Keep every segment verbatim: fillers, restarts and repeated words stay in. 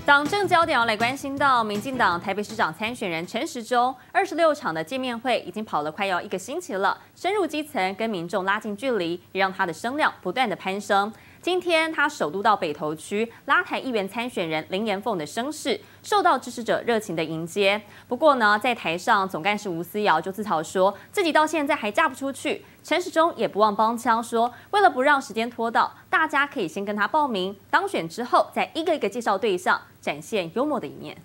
党政焦点要来关心到民进党台北市长参选人陈时中，二十六场的见面会已经跑了快要一个星期了，深入基层，跟民众拉近距离，也让他的声量不断的攀升。今天他首度到北投区拉台议员参选人林延凤的声势，受到支持者热情的迎接。不过呢，在台上总干事吴思瑶就自嘲说，自己到现在还嫁不出去。陈时中也不忘帮腔说，为了不让时间拖到，大家可以先跟他报名，当选之后再一个一个介绍对象，展现幽默的一面。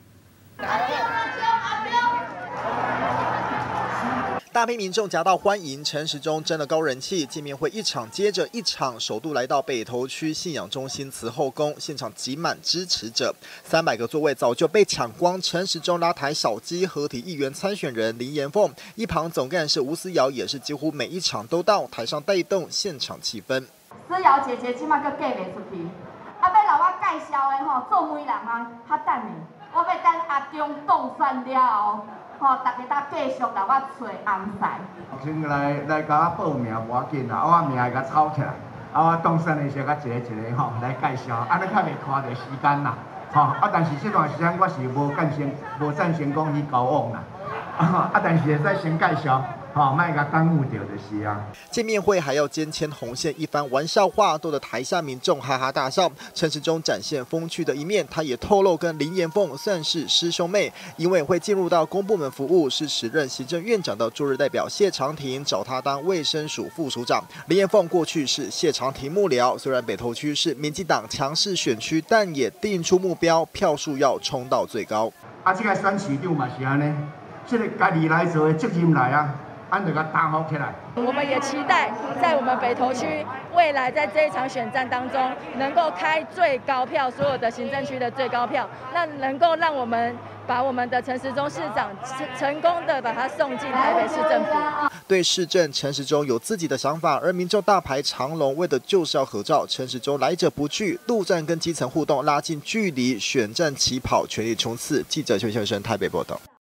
大批民众夹道欢迎陈时中，真的高人气。见面会一场接着一场，首度来到北投区信仰中心慈后宫，现场挤满支持者，三百个座位早就被抢光。陈时中拉台小鸡合体议员参选人林延凤，一旁总干事吴思瑶也是几乎每一场都到，台上带动现场气氛。 思瑶姐姐即马阁嫁袂出去，啊，要来我介绍的吼，做媒人啊，较等的，我要等阿中当选了后。吼，大家搭继续来我找安排。 先来来甲我报名无要紧啦，我名会甲抄起来，啊，我当选的时候甲一个一个吼来介绍，安尼较袂拖着时间啦，吼啊，但是这段时间我是无干成，无赞成讲去交往啦，啊，但是会使先介绍。好，卖个耽误掉的是啊！ 见面会还要肩牵红线，一番玩笑话逗得台下民众哈哈大笑。陈时中展现风趣的一面，他也透露跟林延凤算是师兄妹，因为会进入到公部门服务，是时任行政院长的驻日代表谢长廷找他当卫生署副署长。林延凤过去是谢长廷幕僚，虽然北投区是民进党强势选区，但也定出目标，票数要冲到最高。 啊，这个选市长嘛是安尼，这个家己来做的责任来啊。按这个打好起来。 我们也期待在我们北投区未来在这一场选战当中，能够开最高票，所有的行政区的最高票，那能够让我们把我们的陈时中市长成功的把他送进台北市政府。 对市政，陈时中有自己的想法，而民众大排长龙，为的就是要合照。陈时中来者不拒，陆战跟基层互动，拉近距离，选战起跑，全力冲刺。记者邱先生台北报道。